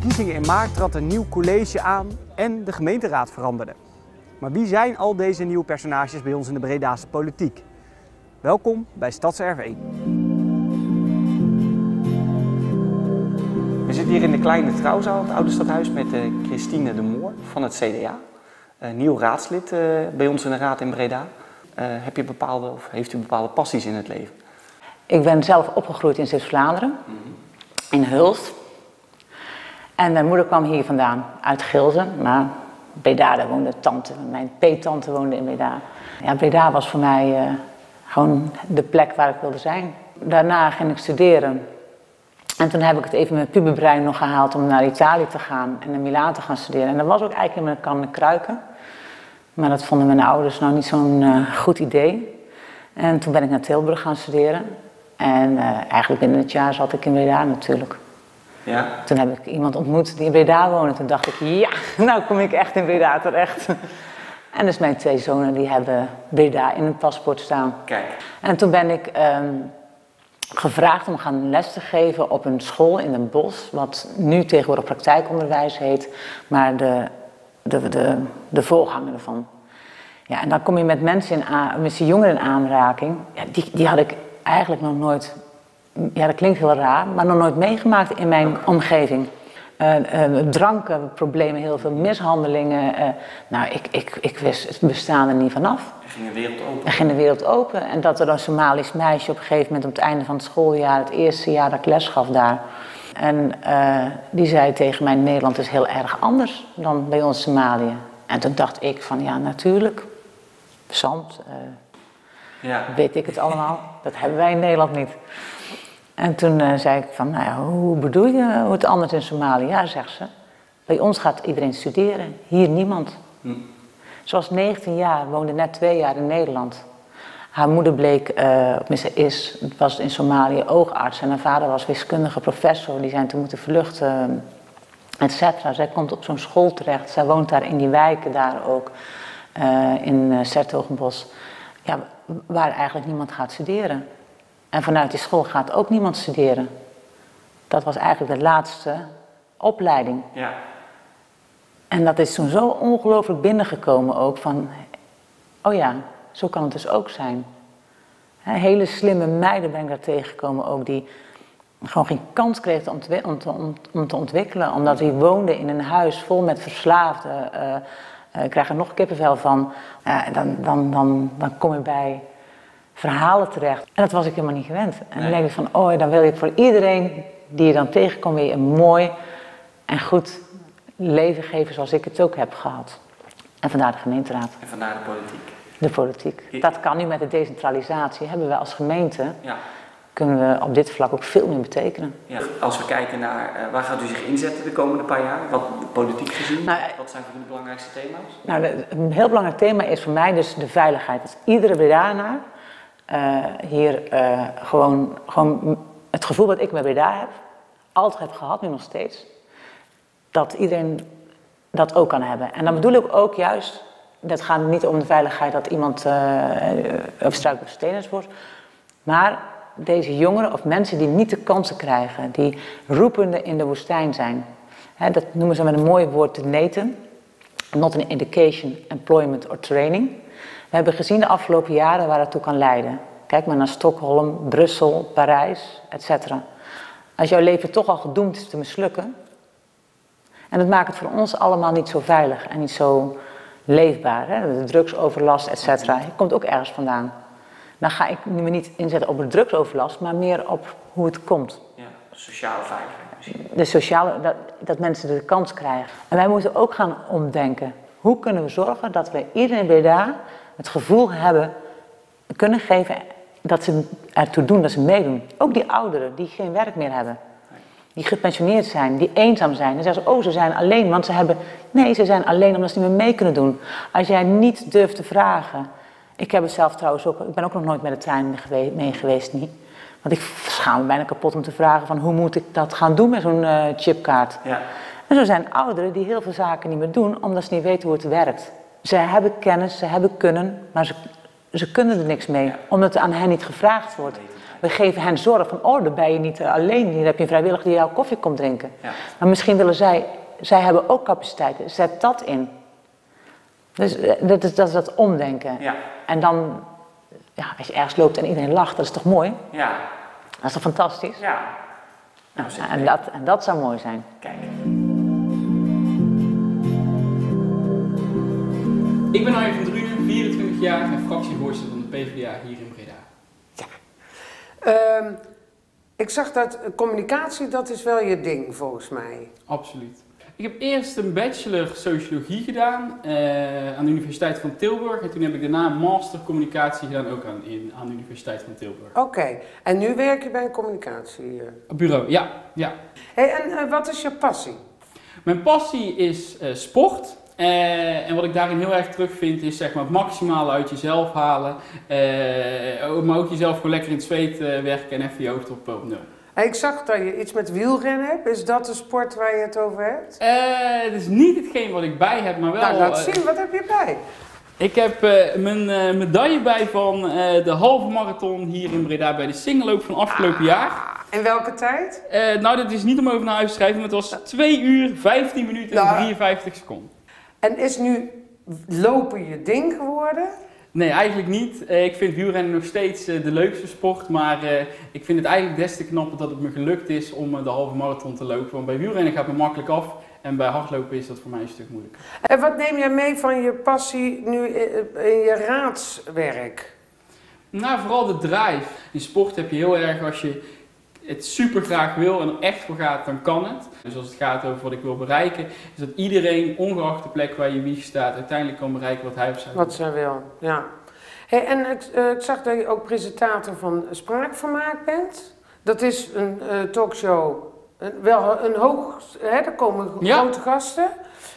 verkiezingen in maart trad een nieuw college aan en de gemeenteraad veranderde. Maar wie zijn al deze nieuwe personages bij ons in de Bredaanse politiek? Welkom bij StadsRV. We zitten hier in de kleine trouwzaal, het oude stadhuis, met Christine de Moor van het CDA. Nieuw raadslid bij ons in de raad in Breda. Heeft u bepaalde passies in het leven? Ik ben zelf opgegroeid in Zeeuws-Vlaanderen, in Hulst. En mijn moeder kwam hier vandaan, uit Gilze, maar Breda, daar woonde tante. Mijn peettante woonde in Breda. Ja, Breda was voor mij gewoon de plek waar ik wilde zijn. Daarna ging ik studeren. En toen heb ik het even met puberbrein nog gehaald om naar Italië te gaan en in Milaan te gaan studeren. En dat was ook eigenlijk in mijn kan en kruiken. Maar dat vonden mijn ouders nou niet zo'n goed idee. En toen ben ik naar Tilburg gaan studeren. En eigenlijk binnen het jaar zat ik in Breda natuurlijk. Ja. Toen heb ik iemand ontmoet die in Breda woonde. Toen dacht ik, ja, nou kom ik echt in Breda terecht. En dus mijn twee zonen die hebben Breda in hun paspoort staan. Kijk. En toen ben ik gevraagd om gaan les te geven op een school in Den Bosch. Wat nu tegenwoordig praktijkonderwijs heet. Maar de voorganger ervan. Ja, en dan kom je met mensen met jongeren in aanraking. Ja, die had ik eigenlijk nog nooit, ja dat klinkt heel raar, maar nog nooit meegemaakt in mijn omgeving. Drankenproblemen, heel veel mishandelingen. Nou, ik wist het bestaan er niet vanaf. Er ging de wereld open. Er ging de wereld open. En dat er een Somalisch meisje op een gegeven moment op het einde van het schooljaar, het eerste jaar dat ik les gaf daar. En die zei tegen mij, Nederland is heel erg anders dan bij ons Somalië. En toen dacht ik van, ja natuurlijk, zand, weet ik het allemaal. Dat hebben wij in Nederland niet. En toen zei ik van, nou ja, hoe bedoel je hoe het anders in Somalië? Ja, zegt ze, bij ons gaat iedereen studeren, hier niemand. Ze was 19 jaar, woonde net 2 jaar in Nederland. Haar moeder bleek, was in Somalië oogarts en haar vader was wiskundige professor. Die zijn toen moeten vluchten, et cetera. Zij komt op zo'n school terecht. Zij woont daar in die wijken daar ook, in 's-Hertogenbosch. Ja, waar eigenlijk niemand gaat studeren. En vanuit die school gaat ook niemand studeren. Dat was eigenlijk de laatste opleiding. Ja. En dat is toen zo ongelooflijk binnengekomen ook van, oh ja, zo kan het dus ook zijn. Hele slimme meiden ben ik daar tegengekomen ook, die gewoon geen kans kregen om te ontwikkelen. Omdat die woonden in een huis vol met verslaafden. Ik krijg er nog kippenvel van. Dan kom je bij verhalen terecht. En dat was ik helemaal niet gewend. En dan denk ik van, oh, dan wil je voor iedereen die je dan tegenkomt weer een mooi en goed leven geven zoals ik het ook heb gehad. En vandaar de gemeenteraad. En vandaar de politiek. De politiek. Dat kan nu met de decentralisatie. Hebben we als gemeente, kunnen we op dit vlak ook veel meer betekenen. Ja, als we kijken naar waar gaat u zich inzetten de komende paar jaar, wat politiek gezien, wat zijn voor u de belangrijkste thema's? Nou, een heel belangrijk thema is voor mij dus de veiligheid. Dat iedere Bredaanaar hier gewoon het gevoel wat ik bij Breda heb, altijd heb gehad, nu nog steeds, dat iedereen dat ook kan hebben. En dan bedoel ik ook juist, dat gaat niet om de veiligheid dat iemand op struik of stenen wordt, maar deze jongeren of mensen die niet de kansen krijgen, die roepende in de woestijn zijn. Dat noemen ze met een mooi woord de NETen, not in education, employment or training. We hebben gezien de afgelopen jaren waar het toe kan leiden. Kijk maar naar Stockholm, Brussel, Parijs, etc. Als jouw leven toch al gedoemd is te mislukken, en dat maakt het voor ons allemaal niet zo veilig en niet zo leefbaar. De drugsoverlast, et cetera. Je komt ook ergens vandaan. Dan ga ik me niet inzetten op de drugsoverlast, maar meer op hoe het komt. Ja, sociale veiligheid misschien. De sociale, dat mensen de kans krijgen. En wij moeten ook gaan omdenken. Hoe kunnen we zorgen dat we iedereen in Breda het gevoel kunnen geven dat ze ertoe doen, dat ze meedoen. Ook die ouderen die geen werk meer hebben. Die gepensioneerd zijn, die eenzaam zijn. Dan zeggen ze, oh, ze zijn alleen, want ze hebben... Nee, ze zijn alleen omdat ze niet meer mee kunnen doen. Als jij niet durft te vragen... Ik heb het zelf trouwens ook... Ik ben ook nog nooit met de trein mee geweest, niet. Want ik schaam me bijna kapot om te vragen van... Hoe moet ik dat gaan doen met zo'n chipkaart? Ja. En zo zijn ouderen die heel veel zaken niet meer doen... omdat ze niet weten hoe het werkt. Ze hebben kennis, ze hebben kunnen... maar ze kunnen er niks mee, omdat er aan hen niet gevraagd wordt. We geven hen zorg van, dan ben je niet alleen, hier heb je een vrijwilliger die jouw koffie komt drinken. Ja. Maar misschien willen zij hebben ook capaciteiten, zet dat in. Dus dat is dat omdenken. Ja. En dan, als je ergens loopt en iedereen lacht, dat is toch mooi? Ja. Dat is toch fantastisch? Ja. En dat zou mooi zijn. Kijk. Ik ben Arjen van Drunen, 24 jaar en fractievoorzitter van de PvdA hier in Breda. Ja. Ik zag dat communicatie, dat is wel je ding volgens mij. Absoluut. Ik heb eerst een bachelor sociologie gedaan aan de Universiteit van Tilburg. En toen heb ik daarna een master communicatie gedaan ook aan de Universiteit van Tilburg. Oké. En nu werk je bij een communicatiebureau? Ja. Hey, en wat is je passie? Mijn passie is sport. En wat ik daarin heel erg terugvind is zeg maar het maximale uit jezelf halen. Maar ook jezelf gewoon lekker in het zweet werken en even je hoofd op nul. Ik zag dat je iets met wielrennen hebt. Is dat de sport waar je het over hebt? Het is niet hetgeen wat ik bij heb, maar wel... Nou, laat zien. Wat heb je bij? Ik heb mijn medaille bij van de halve marathon hier in Breda bij de singelloop van afgelopen jaar. En welke tijd? Nou, dat is niet om over naar huis te schrijven, maar het was 2 uur, 15 minuten en 53 seconden. En is nu lopen je ding geworden? Nee, eigenlijk niet. Ik vind wielrennen nog steeds de leukste sport, maar ik vind het eigenlijk des te knapper dat het me gelukt is om de halve marathon te lopen. Want bij wielrennen gaat het me makkelijk af en bij hardlopen is dat voor mij een stuk moeilijker. En wat neem jij mee van je passie nu in je raadswerk? Nou, vooral de drive. In sport heb je heel erg als je het super graag wil en er echt voor gaat, dan kan het. Dus als het gaat over wat ik wil bereiken, is dat iedereen, ongeacht de plek waar je wieg staat, uiteindelijk kan bereiken wat hij of zij wil. Wat zij wil, ja. Hey, en ik zag dat je ook presentator van Spraakvermaak bent. Dat is een talkshow, wel een hoog, er komen grote gasten.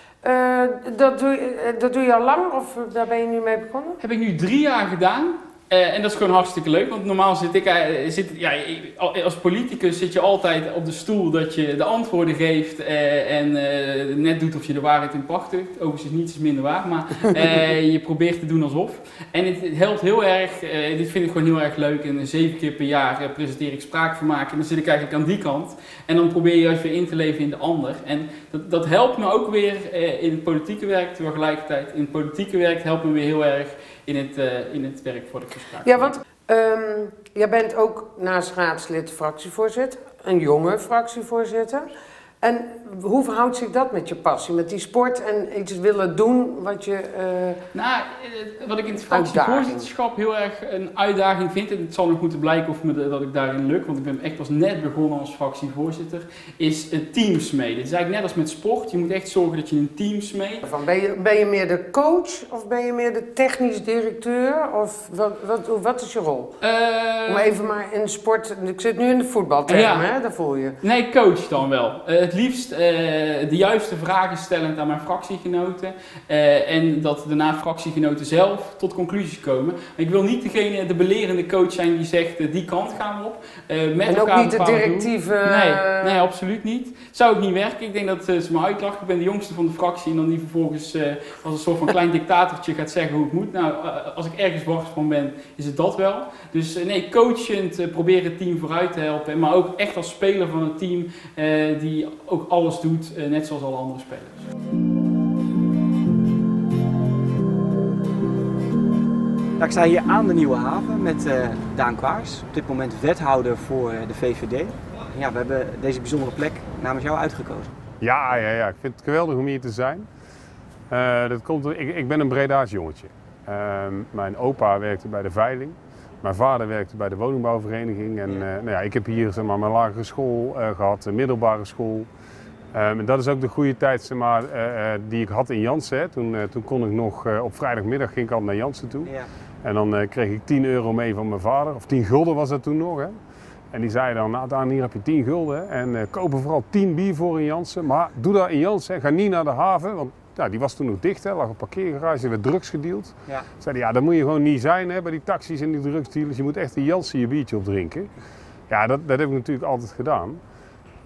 Dat doe je al lang of daar ben je nu mee begonnen? Heb ik nu 3 jaar gedaan. En dat is gewoon hartstikke leuk, want normaal als politicus zit je altijd op de stoel dat je de antwoorden geeft en net doet of je de waarheid in pacht hebt. Overigens is niets minder waar, maar je probeert te doen alsof. En het helpt heel erg, dit vind ik gewoon heel erg leuk en 7 keer per jaar presenteer ik Spraakvermaak en dan zit ik eigenlijk aan die kant. En dan probeer je juist weer in te leven in de ander. En dat helpt me ook weer in het politieke werk, tegelijkertijd in het politieke werk helpt me weer heel erg in het werk voor de gesprek. Ja, want jij bent ook naast raadslid fractievoorzitter, een jonge fractievoorzitter. En hoe verhoudt zich dat met je passie, met die sport en iets willen doen wat je... Wat ik in het fractievoorzitterschap heel erg een uitdaging vind, en het zal nog moeten blijken dat ik daarin lukt, want ik ben echt pas net begonnen als fractievoorzitter, is teams smeden. Het is eigenlijk net als met sport, je moet echt zorgen dat je een team smeedt. Ben je meer de coach of ben je meer de technisch directeur? Of wat is je rol? Om even maar in sport, ik zit nu in de voetbalterm, hè? Dat voel je. Nee, coach dan wel. Het liefst de juiste vragen stellend aan mijn fractiegenoten en dat daarna fractiegenoten zelf tot conclusies komen. Ik wil niet de belerende coach zijn die zegt die kant gaan we op. En ook niet de directieve... Nee, absoluut niet. Zou ook niet werken. Ik denk dat ze me uitlachen. Ik ben de jongste van de fractie en dan die vervolgens als een soort van klein dictatortje gaat zeggen hoe het moet. Nou, als ik ergens wars van ben, is het dat wel. Dus nee, coachend proberen het team vooruit te helpen, maar ook echt als speler van het team die ook alles doet, net zoals alle andere spelers. Ik sta hier aan de Nieuwe Haven met Daan Quaars, op dit moment wethouder voor de VVD. Ja, we hebben deze bijzondere plek namens jou uitgekozen. Ja, ik vind het geweldig om hier te zijn. Ik ben een Breda's jongetje. Mijn opa werkte bij de veiling. Mijn vader werkte bij de woningbouwvereniging. En ik heb hier zeg maar, mijn lagere school gehad, een middelbare school. En dat is ook de goede tijd zeg maar, die ik had in Jansen. Toen kon ik nog op vrijdagmiddag ging ik al naar Jansen toe. Ja. En dan kreeg ik 10 euro mee van mijn vader, of 10 gulden was dat toen nog. Hè. En die zei dan, nou Daan, hier heb je 10 gulden en koop er vooral 10 bier voor in Jansen. Maar doe dat in Jansen, ga niet naar de haven, want ja, die was toen nog dicht, hè, lag een parkeergarage, er werd drugs gedeeld. Ja. Zei hij, ja, dat moet je gewoon niet zijn hè, bij die taxis en die drugsdealers. Je moet echt in Jansen je biertje opdrinken. Ja, dat heb ik natuurlijk altijd gedaan.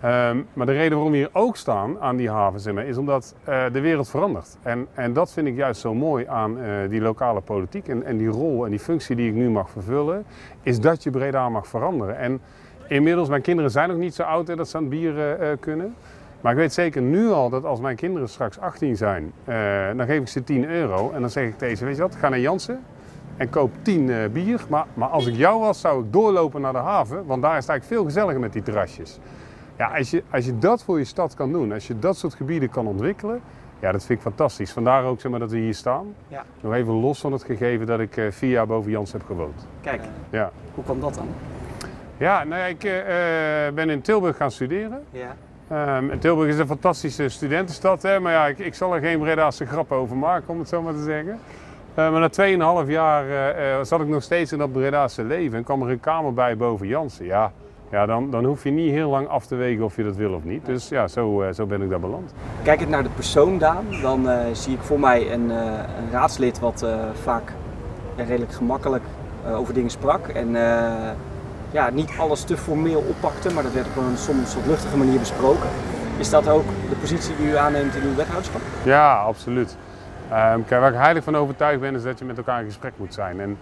Maar de reden waarom we hier ook staan aan die haven, zeg maar, is omdat de wereld verandert. En dat vind ik juist zo mooi aan die lokale politiek en die rol en die functie die ik nu mag vervullen, is dat je Breda mag veranderen. En inmiddels, mijn kinderen zijn nog niet zo oud dat ze aan het bier kunnen. Maar ik weet zeker nu al dat als mijn kinderen straks 18 zijn, dan geef ik ze €10 en dan zeg ik tegen ze, weet je wat, ga naar Jansen en koop 10 bier. Maar als ik jou was, zou ik doorlopen naar de haven, want daar is het eigenlijk veel gezelliger met die terrasjes. Ja, als je dat voor je stad kan doen, als je dat soort gebieden kan ontwikkelen, ja, dat vind ik fantastisch. Vandaar ook zeg maar, dat we hier staan. Ja. Nog even los van het gegeven dat ik 4 jaar boven Jansen heb gewoond. Kijk, ja. Hoe kwam dat dan? Ja, nou ja, ik ben in Tilburg gaan studeren. Ja. En Tilburg is een fantastische studentenstad, hè? Maar ja, ik zal er geen Bredaanse grappen over maken, om het zo maar te zeggen. Maar na 2,5 jaar zat ik nog steeds in dat Bredaanse leven en kwam er een kamer bij boven Jansen. Ja, dan hoef je niet heel lang af te wegen of je dat wil of niet. Dus ja, zo ben ik daar beland. Kijkend naar de persoon Daan, dan zie ik voor mij een raadslid wat vaak redelijk gemakkelijk over dingen sprak. En ja, niet alles te formeel oppakte, maar dat werd op een soms wat luchtige manier besproken. Is dat ook de positie die u aanneemt in uw wethouderschap? Ja, absoluut. Kijk, waar ik heilig van overtuigd ben, is dat je met elkaar in gesprek moet zijn. En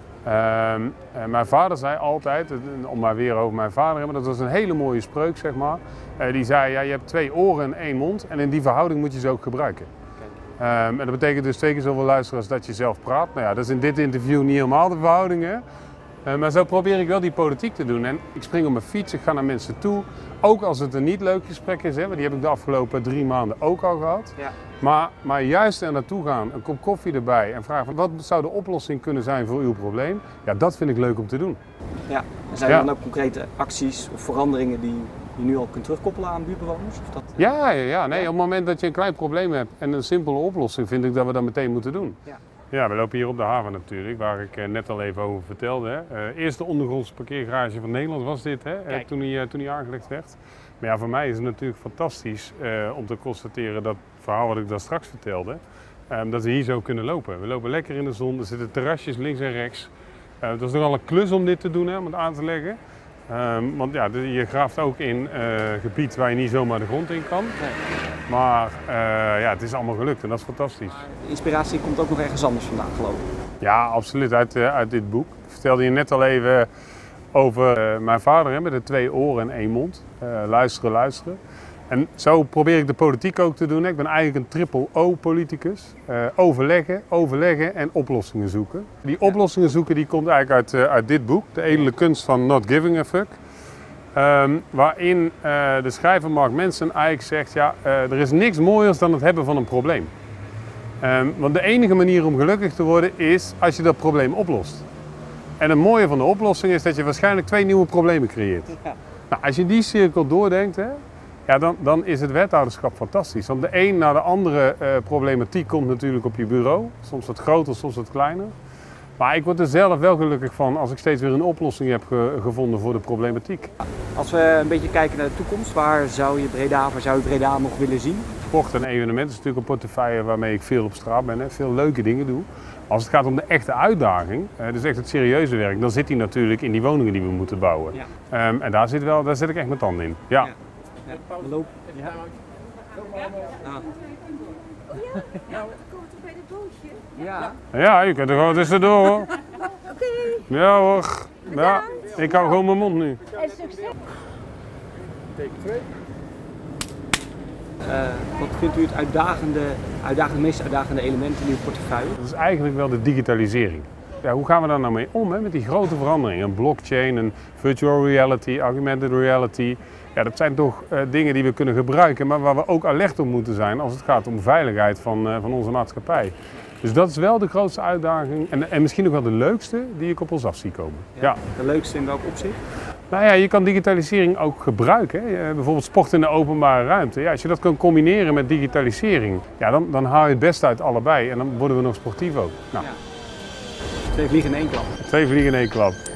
mijn vader zei altijd, om maar weer over mijn vader te hebben, dat was een hele mooie spreuk, zeg maar. Die zei, ja, je hebt 2 oren en 1 mond en in die verhouding moet je ze ook gebruiken. En dat betekent dus 2 keer zoveel luisteren als dat je zelf praat. Nou ja, dat is in dit interview niet helemaal de verhouding, hè? Maar zo probeer ik wel die politiek te doen. En ik spring op mijn fiets, ik ga naar mensen toe. Ook als het een niet leuk gesprek is, hè, want die heb ik de afgelopen 3 maanden ook al gehad. Ja. Maar juist er naartoe gaan, een kop koffie erbij en vragen wat zou de oplossing kunnen zijn voor uw probleem. Ja, dat vind ik leuk om te doen. Ja, en zijn er dan ook concrete acties of veranderingen die je nu al kunt terugkoppelen aan buurtbewoners? Of dat, Ja, nee, op het moment dat je een klein probleem hebt en een simpele oplossing, vind ik dat we dat meteen moeten doen. Ja. Ja, we lopen hier op de haven natuurlijk, waar ik net al even over vertelde. Eerste ondergrondse parkeergarage van Nederland was dit, hè, toen hij aangelegd werd. Maar ja, voor mij is het natuurlijk fantastisch om te constateren dat verhaal wat ik daar straks vertelde, dat we hier zo kunnen lopen. We lopen lekker in de zon, er zitten terrasjes links en rechts. Het was nogal een klus om dit te doen, hè, om het aan te leggen. Want ja, je graaft ook in gebied waar je niet zomaar de grond in kan. Nee. Maar ja, het is allemaal gelukt en dat is fantastisch. De inspiratie komt ook nog ergens anders vandaan, geloof ik. Ja, absoluut, uit dit boek. Ik vertelde je net al even over mijn vader, hè, met de 2 oren en 1 mond. Luisteren. En zo probeer ik de politiek ook te doen. Ik ben eigenlijk een triple O-politicus. Overleggen en oplossingen zoeken. Die oplossingen zoeken die komt eigenlijk uit dit boek, De edele kunst van not giving a fuck. Waarin de schrijver Mark Manson eigenlijk zegt, ja, er is niks mooiers dan het hebben van een probleem. Want de enige manier om gelukkig te worden is als je dat probleem oplost. En het mooie van de oplossing is dat je waarschijnlijk 2 nieuwe problemen creëert. Ja. Nou, als je die cirkel doordenkt, hè, ja, dan is het wethouderschap fantastisch. Want de een na de andere problematiek komt natuurlijk op je bureau. Soms wat groter, soms wat kleiner. Maar ik word er zelf wel gelukkig van als ik steeds weer een oplossing heb gevonden voor de problematiek. Als we een beetje kijken naar de toekomst, waar zou je Breda nog willen zien? Sport en evenementen is natuurlijk een portefeuille waarmee ik veel op straat ben, hè, veel leuke dingen doe. Als het gaat om de echte uitdaging, dus echt het serieuze werk, dan zit die natuurlijk in die woningen die we moeten bouwen. Ja. En daar zit ik echt mijn tanden in. Ja. Ja. We lopen. Ja. Ja, je kunt er gewoon tussendoor hoor. Oké. Ja hoor. Ja, ik hou gewoon mijn mond nu. En succes. Teken 2. Wat vindt u het meest uitdagende element in uw portefeuille? Dat is eigenlijk wel de digitalisering. Ja, hoe gaan we daar nou mee om, hè, met die grote veranderingen? Een blockchain, een virtual reality, augmented reality. Ja, dat zijn toch dingen die we kunnen gebruiken, maar waar we ook alert op moeten zijn als het gaat om veiligheid van onze maatschappij. Dus dat is wel de grootste uitdaging en misschien ook wel de leukste die ik op ons af zie komen. Ja. De leukste in welk opzicht? Nou ja, je kan digitalisering ook gebruiken. Hè. Bijvoorbeeld sport in de openbare ruimte. Ja, als je dat kan combineren met digitalisering, ja, dan haal je het beste uit allebei en dan worden we nog sportief ook. Nou. Ja. 2 vliegen in 1 klap. 2 vliegen in 1 klap.